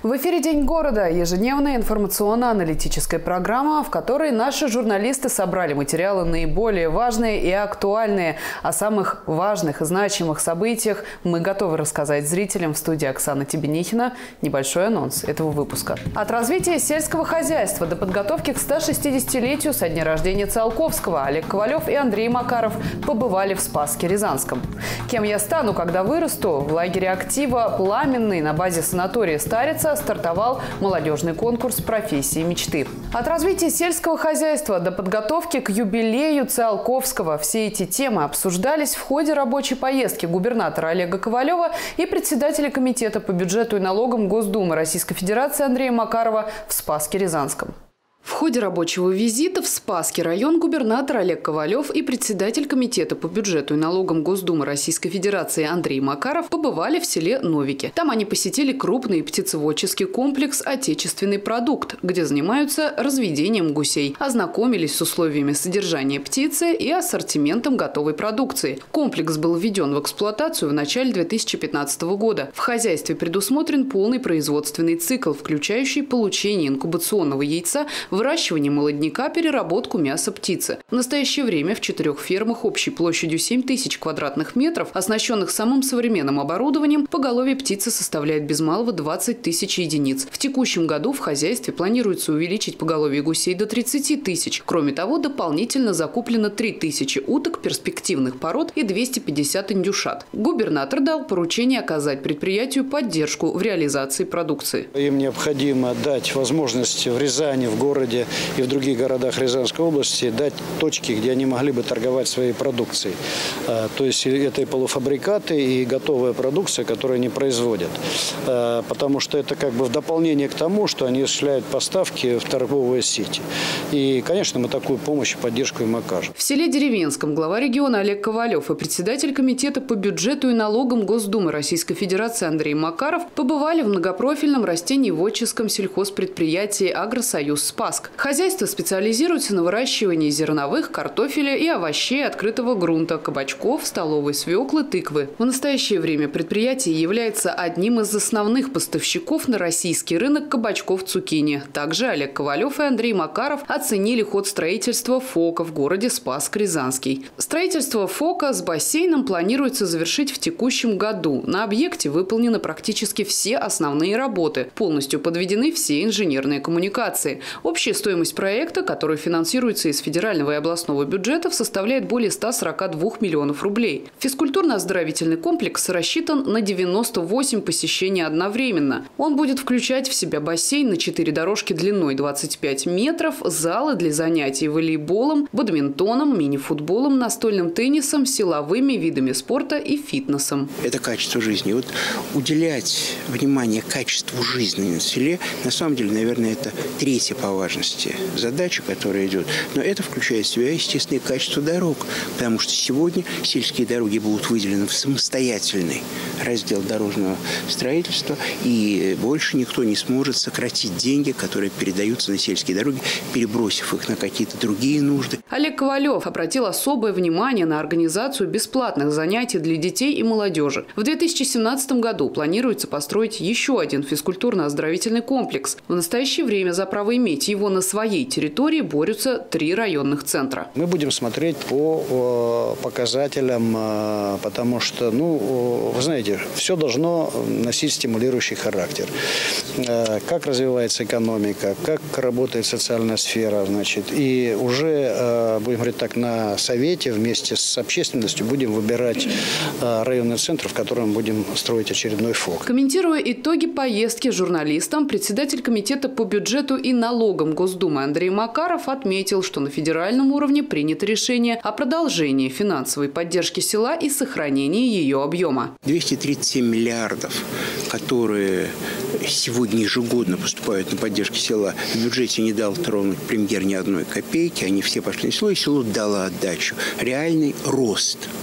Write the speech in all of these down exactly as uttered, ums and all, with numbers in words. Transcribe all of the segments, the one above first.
В эфире «День города» – ежедневная информационно-аналитическая программа, в которой наши журналисты собрали материалы наиболее важные и актуальные. О самых важных и значимых событиях мы готовы рассказать зрителям. В студии Оксана Тебенихина. Небольшой анонс этого выпуска. От развития сельского хозяйства до подготовки к ста шестидесятилетию со дня рождения Циолковского Олег Ковалев и Андрей Макаров побывали в Спасске-Рязанском. Кем я стану, когда вырасту? В лагере актива «Пламенный» на базе санатория Старица стартовал молодежный конкурс профессии мечты. От развития сельского хозяйства до подготовки к юбилею Циолковского все эти темы обсуждались в ходе рабочей поездки губернатора Олега Ковалева и председателя комитета по бюджету и налогам Госдумы Российской Федерации Андрея Макарова в Спасске-Рязанском. В ходе рабочего визита в Спасский район губернатор Олег Ковалев и председатель комитета по бюджету и налогам Госдумы Российской Федерации Андрей Макаров побывали в селе Новики. Там они посетили крупный птицеводческий комплекс «Отечественный продукт», где занимаются разведением гусей, ознакомились с условиями содержания птицы и ассортиментом готовой продукции. Комплекс был введен в эксплуатацию в начале две тысячи пятнадцатого года. В хозяйстве предусмотрен полный производственный цикл, включающий получение инкубационного яйца, выращивание молодняка, переработку мяса птицы. В настоящее время в четырех фермах общей площадью семь тысяч квадратных метров, оснащенных самым современным оборудованием, поголовье птицы составляет без малого двадцать тысяч единиц. В текущем году в хозяйстве планируется увеличить поголовье гусей до тридцати тысяч. Кроме того, дополнительно закуплено три тысячи уток перспективных пород и двести пятьдесят индюшат. Губернатор дал поручение оказать предприятию поддержку в реализации продукции. Им необходимо дать возможность в Рязани, в городе и в других городах Рязанской области дать точки, где они могли бы торговать своей продукцией. То есть это и полуфабрикаты, и готовая продукция, которую они производят. Потому что это как бы в дополнение к тому, что они осуществляют поставки в торговые сети. И, конечно, мы такую помощь и поддержку им окажем. В селе Деревенском глава региона Олег Ковалев и председатель комитета по бюджету и налогам Госдумы Российской Федерации Андрей Макаров побывали в многопрофильном растениеводческом сельхозпредприятии «Агросоюз Спасск». Хозяйство специализируется на выращивании зерновых, картофеля и овощей открытого грунта, кабачков, столовой свеклы, тыквы. В настоящее время предприятие является одним из основных поставщиков на российский рынок кабачков цукини. Также Олег Ковалев и Андрей Макаров оценили ход строительства ФОКа в городе Спасск-Рязанский. Строительство ФОКа с бассейном планируется завершить в текущем году. На объекте выполнены практически все основные работы. Полностью подведены все инженерные коммуникации. Общая стоимость проекта, который финансируется из федерального и областного бюджетов, составляет более ста сорока двух миллионов рублей. Физкультурно-оздоровительный комплекс рассчитан на девяносто восемь посещений одновременно. Он будет включать в себя бассейн на четыре дорожки длиной двадцать пять метров, залы для занятий волейболом, бадминтоном, мини-футболом, настольным теннисом, силовыми видами спорта и фитнесом. Это качество жизни. Вот уделять внимание качеству жизни на селе, на самом деле, наверное, это третья по важности задача, которая идет. Но это включает в себя, естественно, и качество дорог. Потому что сегодня сельские дороги будут выделены в самостоятельный раздел дорожного строительства. И больше никто не сможет сократить деньги, которые передаются на сельские дороги, перебросив их на какие-то другие нужды. Олег Ковалев обратил особое внимание на организацию бесплатных занятий для детей и молодежи. В две тысячи семнадцатом году планируется построить еще один физкультурно-оздоровительный комплекс. В настоящее время за право иметь его на своей территории борются три районных центра. Мы будем смотреть по показателям, потому что, ну, вы знаете, все должно носить стимулирующий характер. Как развивается экономика, как работает социальная сфера, значит, и уже, будем говорить так, на совете вместе с общественностью будем выбирать районный центр, в котором будем строить очередной ФОК. Комментируя итоги поездки журналистам, председатель комитета по бюджету и налогам Госдумы Андрей Макаров отметил, что на федеральном уровне принято решение о продолжении финансовой поддержки села и сохранении ее объема. двести тридцать семь миллиардов, которые сегодня ежегодно поступают на поддержку села, в бюджете не дал тронуть премьер ни одной копейки, они все пошли на село, и село дало отдачу. Реальный рост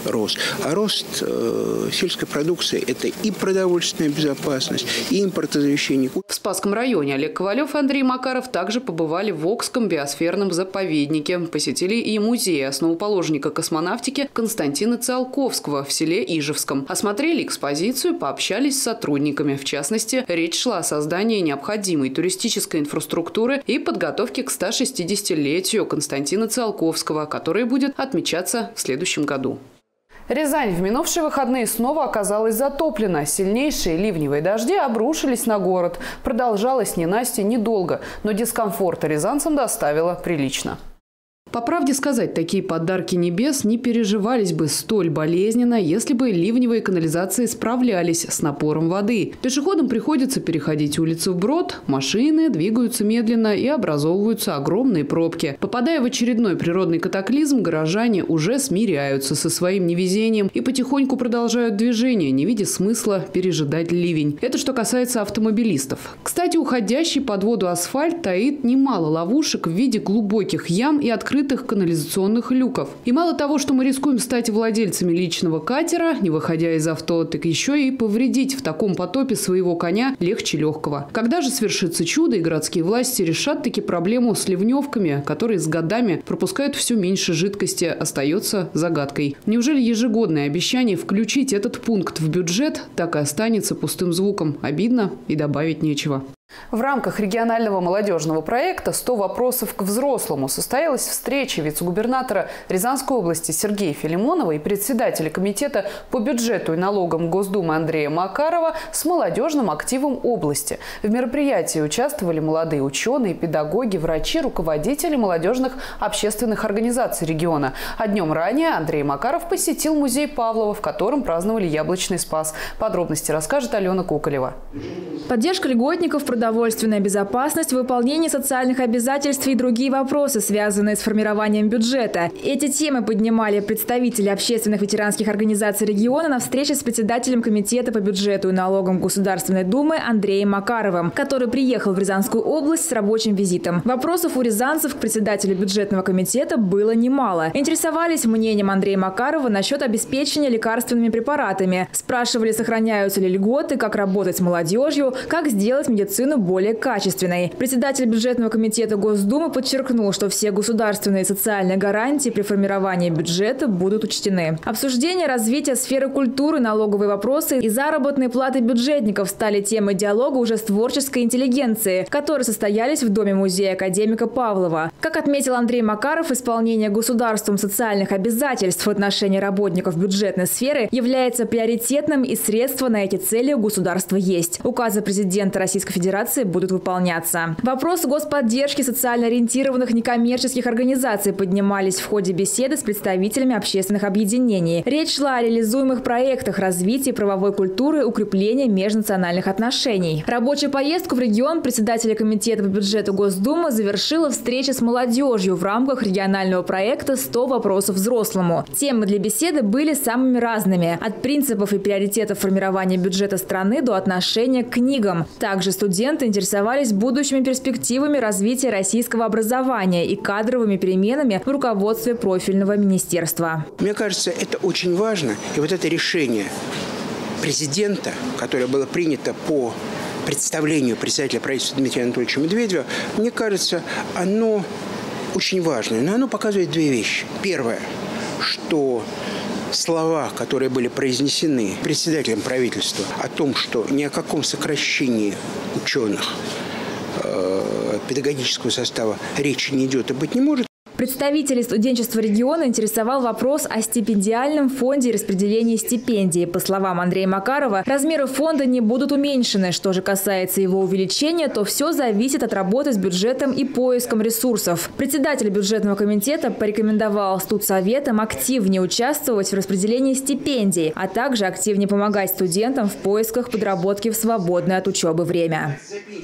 рост. А рост э, сельской продукции – это и продовольственная безопасность, и импортозамещение. В Спасском районе Олег Ковалев и Андрей Макаров также побывали в Окском биосферном заповеднике. Посетили и музей основоположника космонавтики Константина Циолковского в селе Ижевском. Осмотрели экспозицию, пообщались с сотрудниками. В частности, речь шла о создании необходимой туристической инфраструктуры и подготовке к ста шестидесятилетию Константина Циолковского, который будет отмечаться в следующем году. Рязань в минувшие выходные снова оказалась затоплена. Сильнейшие ливневые дожди обрушились на город. Продолжалось ненастье недолго, но дискомфорта рязанцам доставило прилично. По правде сказать, такие подарки небес не переживались бы столь болезненно, если бы ливневые канализации справлялись с напором воды. Пешеходам приходится переходить улицу вброд, машины двигаются медленно и образовываются огромные пробки. Попадая в очередной природный катаклизм, горожане уже смиряются со своим невезением и потихоньку продолжают движение, не видя смысла пережидать ливень. Это что касается автомобилистов. Кстати, уходящий под воду асфальт таит немало ловушек в виде глубоких ям и открытых канализационных люков. И мало того, что мы рискуем стать владельцами личного катера, не выходя из авто, так еще и повредить в таком потопе своего коня легче легкого. Когда же свершится чудо и городские власти решат таки проблему с ливневками, которые с годами пропускают все меньше жидкости, остается загадкой. Неужели ежегодное обещание включить этот пункт в бюджет так и останется пустым звуком? Обидно и добавить нечего. В рамках регионального молодежного проекта «сто вопросов к взрослому» состоялась встреча вице-губернатора Рязанской области Сергея Филимонова и председателя комитета по бюджету и налогам Госдумы Андрея Макарова с молодежным активом области. В мероприятии участвовали молодые ученые, педагоги, врачи, руководители молодежных общественных организаций региона. А днем ранее Андрей Макаров посетил музей Павлова, в котором праздновали Яблочный Спас. Подробности расскажет Алена Куколева. Поддержка льготников, продовольственная безопасность, выполнение социальных обязательств и другие вопросы, связанные с формированием бюджета. Эти темы поднимали представители общественных ветеранских организаций региона на встрече с председателем комитета по бюджету и налогам Государственной Думы Андреем Макаровым, который приехал в Рязанскую область с рабочим визитом. Вопросов у рязанцев к председателю бюджетного комитета было немало. Интересовались мнением Андрея Макарова насчет обеспечения лекарственными препаратами. Спрашивали, сохраняются ли льготы, как работать с молодежью, как сделать медицину более качественной. Председатель бюджетного комитета Госдумы подчеркнул, что все государственные и социальные гарантии при формировании бюджета будут учтены. Обсуждение развития сферы культуры, налоговые вопросы и заработные платы бюджетников стали темой диалога уже с творческой интеллигенцией, которые состоялись в Доме-музея академика Павлова. Как отметил Андрей Макаров, исполнение государством социальных обязательств в отношении работников бюджетной сферы является приоритетным, и средства на эти цели у государства есть. Указы президента Российской Федерации будут выполняться. Вопросы господдержки социально ориентированных некоммерческих организаций поднимались в ходе беседы с представителями общественных объединений. Речь шла о реализуемых проектах развития правовой культуры и укрепления межнациональных отношений. Рабочую поездку в регион председателя комитета по бюджету Госдумы завершила встреча с молодежью в рамках регионального проекта «сто вопросов взрослому». Темы для беседы были самыми разными – от принципов и приоритетов формирования бюджета страны до отношения к книгам. Также студенты интересовались будущими перспективами развития российского образования и кадровыми переменами в руководстве профильного министерства. Мне кажется, это очень важно. И вот это решение президента, которое было принято по представлению председателя правительства Дмитрия Анатольевича Медведева, мне кажется, оно очень важное. Но оно показывает две вещи. Первое, что слова, которые были произнесены председателем правительства о том, что ни о каком сокращении ученых, э, педагогического состава речи не идет и быть не может. Представителей студенчества региона интересовал вопрос о стипендиальном фонде и распределении стипендий. По словам Андрея Макарова, размеры фонда не будут уменьшены. Что же касается его увеличения, то все зависит от работы с бюджетом и поиском ресурсов. Председатель бюджетного комитета порекомендовал студсоветам активнее участвовать в распределении стипендий, а также активнее помогать студентам в поисках подработки в свободное от учебы время.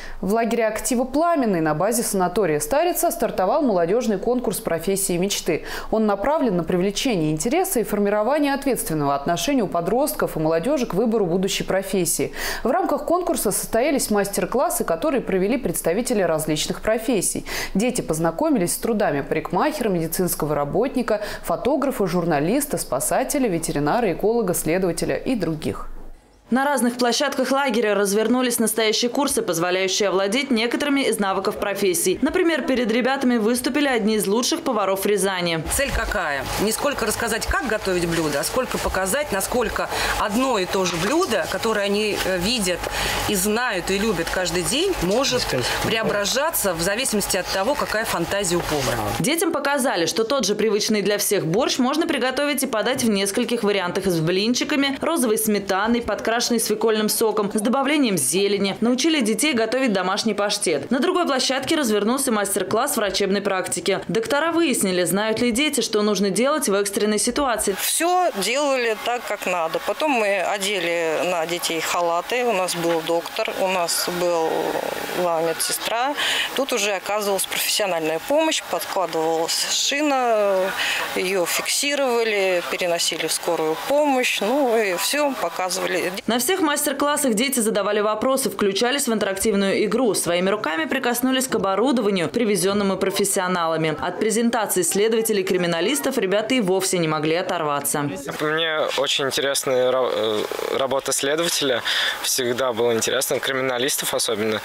В лагере актива «Пламенный» на базе санатория «Старица» стартовал молодежный конкурс профессии мечты. Он направлен на привлечение интереса и формирование ответственного отношения у подростков и молодежи к выбору будущей профессии. В рамках конкурса состоялись мастер-классы, которые провели представители различных профессий. Дети познакомились с трудами парикмахера, медицинского работника, фотографа, журналиста, спасателя, ветеринара, эколога, следователя и других. На разных площадках лагеря развернулись настоящие курсы, позволяющие овладеть некоторыми из навыков профессий. Например, перед ребятами выступили одни из лучших поваров Рязани. Цель какая? Не сколько рассказать, как готовить блюдо, а сколько показать, насколько одно и то же блюдо, которое они видят и знают и любят каждый день, может преображаться в зависимости от того, какая фантазия у повара. Детям показали, что тот же привычный для всех борщ можно приготовить и подать в нескольких вариантах: с блинчиками, розовой сметаной, подкрашенной свекольным соком, с добавлением зелени. Научили детей готовить домашний паштет. На другой площадке развернулся мастер-класс врачебной практики. Доктора выяснили, знают ли дети, что нужно делать в экстренной ситуации. Все делали так, как надо. Потом мы одели на детей халаты. У нас был доктор, у нас была медсестра. Тут уже оказывалась профессиональная помощь, подкладывалась шина, ее фиксировали, переносили в скорую помощь. Ну и все показывали. На всех мастер-классах дети задавали вопросы, включались в интерактивную игру, своими руками прикоснулись к оборудованию, привезенному профессионалами. От презентации следователей-криминалистов ребята и вовсе не могли оторваться. Мне очень интересная работа следователя. Всегда было интересно, криминалистов особенно.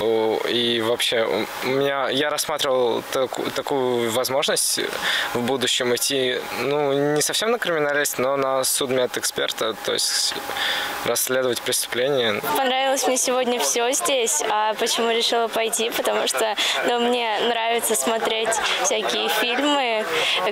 И вообще, у меня, я рассматривал таку, такую возможность в будущем идти, ну, не совсем на криминалист, но на судмедэксперта, то есть расследовать преступления. Понравилось мне сегодня все здесь. А почему решила пойти? Потому что ну, мне нравится смотреть всякие фильмы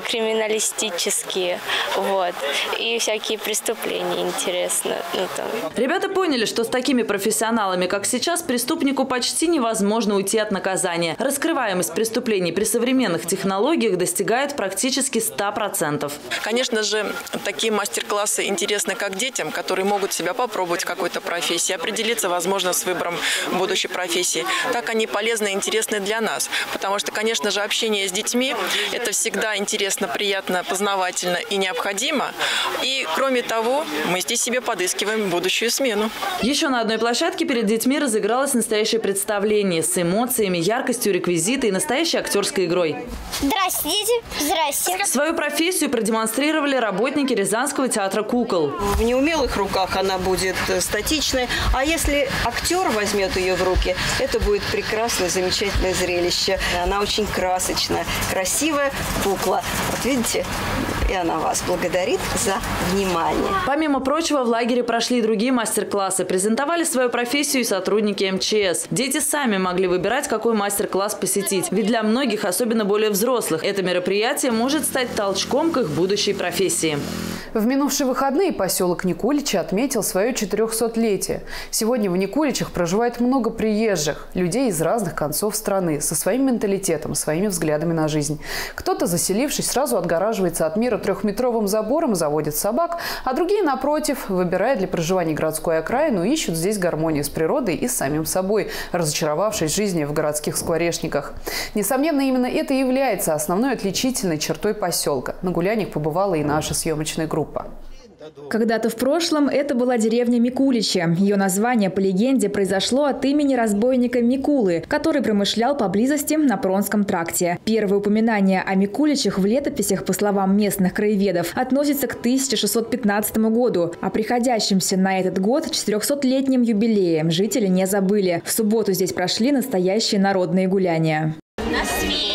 криминалистические, вот, и всякие преступления интересно. Ну, там. Ребята поняли, что с такими профессионалами, как сейчас, преступнику почти невозможно уйти от наказания. Раскрываемость преступлений при современных технологиях достигает практически ста процентов. Конечно же, такие мастер-классы интересны как детям, которые могут себя попробовать в какой-то профессии, определиться, возможно, с выбором будущей профессии. Так они полезны и интересны для нас. Потому что, конечно же, общение с детьми – это всегда интересно, приятно, познавательно и необходимо. И, кроме того, мы здесь себе подыскиваем будущую смену. Еще на одной площадке перед детьми разыгралось настоящее представление с эмоциями, яркостью реквизита и настоящей актерской игрой. Здрасте, дети. Здрасте. Свою профессию продемонстрировали работники Рязанского театра кукол. В неумелых руках она будет статичной, а если актер возьмет ее в руки, это будет прекрасное, замечательное зрелище. Она очень красочная, красивая кукла. Вот видите, и она вас благодарит за внимание. Помимо прочего, в лагере прошли и другие мастер-классы. Презентовали свою профессию и сотрудники эм че эс. Дети сами могли выбирать, какой мастер-класс посетить. Ведь для многих, особенно более взрослых, это мероприятие может стать толчком к их будущей профессии. В минувшие выходные поселок Никуличи отметил свое четырехсотлетие. Сегодня в Никуличах проживает много приезжих, людей из разных концов страны, со своим менталитетом, своими взглядами на жизнь. Кто-то, заселившись, сразу отгораживается от мира трехметровым забором, заводит собак, а другие, напротив, выбирая для проживания городскую окраину, ищут здесь гармонию с природой и с самим собой, разочаровавшись в жизни в городских скворечниках. Несомненно, именно это и является основной отличительной чертой поселка. На гуляниях побывала и наша съемочная группа. Когда-то в прошлом это была деревня Микуличи. Ее название, по легенде, произошло от имени разбойника Микулы, который промышлял поблизости на Пронском тракте. Первые упоминания о Микуличах в летописях, по словам местных краеведов, относятся к тысяча шестьсот пятнадцатому году. О приходящемся на этот год четырехсотлетнем юбилее жители не забыли. В субботу здесь прошли настоящие народные гуляния. На свете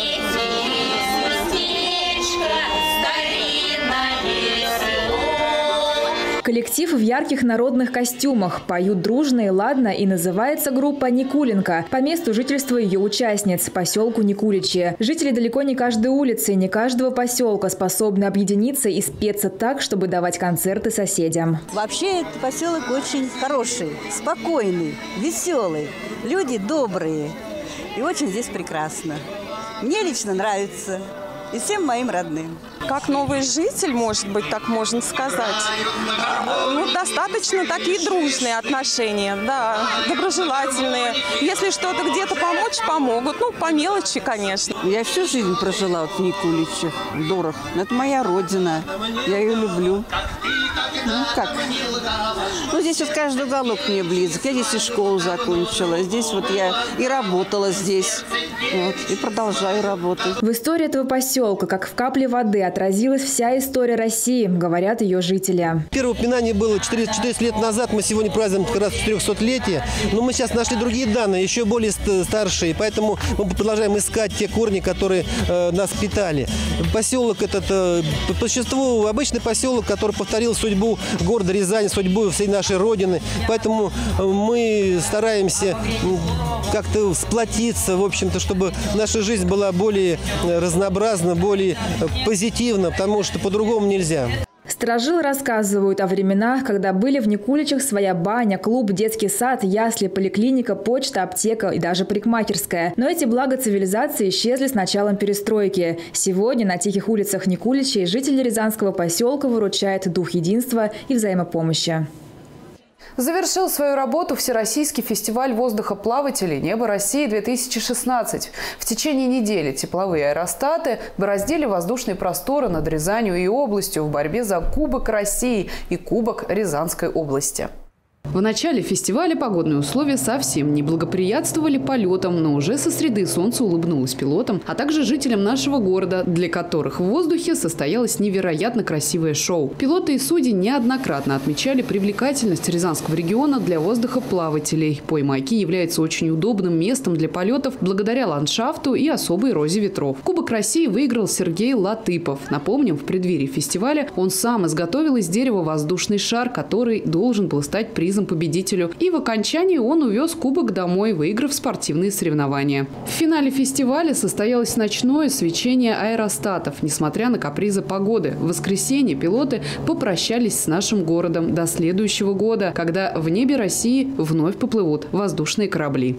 Коллектив в ярких народных костюмах. Поют дружно и ладно, и называется группа «Никулинка» по месту жительства ее участниц, поселку Никуличи. Жители далеко не каждой улицы, не каждого поселка способны объединиться и спеться так, чтобы давать концерты соседям. Вообще этот поселок очень хороший, спокойный, веселый. Люди добрые. И очень здесь прекрасно. Мне лично нравится. и всем моим родным. Как новый житель, может быть, так можно сказать, ну, достаточно такие дружные отношения, да, доброжелательные. Если что-то где-то помочь, помогут. Ну, по мелочи, конечно. Я всю жизнь прожила вот в Никуличах, в Дорах. Это моя родина. Я ее люблю. Ну, как? Ну, здесь вот каждый уголок мне близок. Я здесь и школу закончила. Здесь вот я и работала здесь. Вот, и продолжаю работать. В истории этого поселка, как в капле воды, отразилась вся история России, говорят ее жители. Первое упоминание было четыреста лет назад. Мы сегодня празднуем как раз четырехсотлетие. Но мы сейчас нашли другие данные, еще более старшие. Поэтому мы продолжаем искать те корни, которые э, нас питали. Поселок этот, э, по существу, обычный поселок, который повторил судьбу города Рязани, судьбу всей нашей Родины. Поэтому мы стараемся как-то сплотиться, в общем-то, чтобы наша жизнь была более разнообразна, более позитивна, потому что по-другому нельзя. Старожилы рассказывают о временах, когда были в Никуличах своя баня, клуб, детский сад, ясли, поликлиника, почта, аптека и даже парикмахерская. Но эти блага цивилизации исчезли с началом перестройки. Сегодня на тихих улицах Никуличей жители Рязанского поселка выручает дух единства и взаимопомощи. Завершил свою работу Всероссийский фестиваль воздухоплавателей «Небо России-две тысячи шестнадцать». В течение недели тепловые аэростаты бороздили воздушные просторы над Рязанью и областью в борьбе за Кубок России и Кубок Рязанской области. В начале фестиваля погодные условия совсем не благоприятствовали полетам, но уже со среды солнце улыбнулось пилотам, а также жителям нашего города, для которых в воздухе состоялось невероятно красивое шоу. Пилоты и судьи неоднократно отмечали привлекательность Рязанского региона для воздухоплавателей. Поймайки является очень удобным местом для полетов благодаря ландшафту и особой розе ветров. Кубок России выиграл Сергей Латыпов. Напомним, в преддверии фестиваля он сам изготовил из дерева воздушный шар, который должен был стать призом победителю. И в окончании он увез кубок домой, выиграв спортивные соревнования. В финале фестиваля состоялось ночное свечение аэростатов. Несмотря на капризы погоды, в воскресенье пилоты попрощались с нашим городом до следующего года, когда в небе России вновь поплывут воздушные корабли.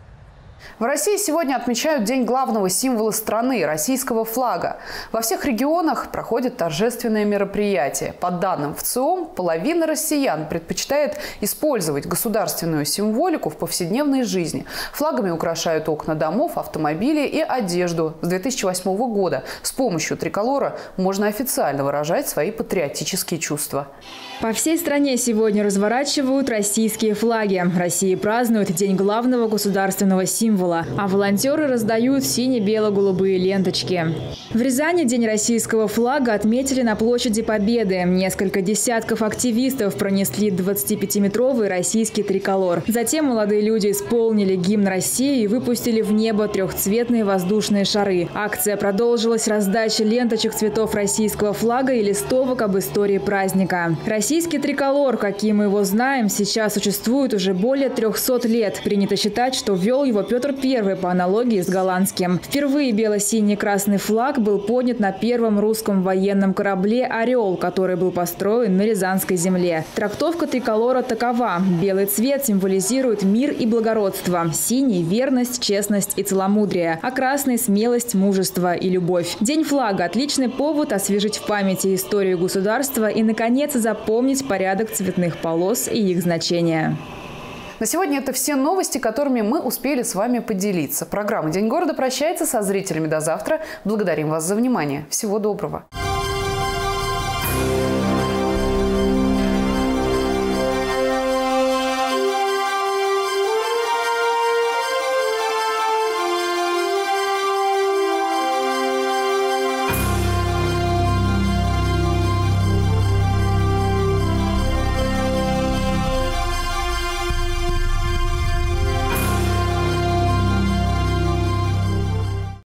В России сегодня отмечают День главного символа страны – российского флага. Во всех регионах проходят торжественные мероприятия. По данным ВЦИОМ, половина россиян предпочитает использовать государственную символику в повседневной жизни. Флагами украшают окна домов, автомобили и одежду. С две тысячи восьмого года с помощью триколора можно официально выражать свои патриотические чувства. По всей стране сегодня разворачивают российские флаги. Россия празднует День главного государственного символа, а волонтеры раздают сине-бело-голубые ленточки. В Рязани День российского флага отметили на площади Победы. Несколько десятков активистов пронесли двадцатипятиметровый российский триколор. Затем молодые люди исполнили гимн России и выпустили в небо трехцветные воздушные шары. Акция продолжилась раздачей ленточек цветов российского флага и листовок об истории праздника. Российский триколор, каким мы его знаем, сейчас существует уже более трехсот лет. Принято считать, что ввел его Петр Первый по аналогии с голландским. Впервые бело-синий красный флаг был поднят на первом русском военном корабле «Орел», который был построен на Рязанской земле. Трактовка триколора такова. Белый цвет символизирует мир и благородство. Синий – верность, честность и целомудрие. А красный – смелость, мужество и любовь. День флага – отличный повод освежить в памяти историю государства и, наконец, запомнить порядок цветных полос и их значения. На сегодня это все новости, которыми мы успели с вами поделиться. Программа «День города» прощается со зрителями до завтра. Благодарим вас за внимание. Всего доброго.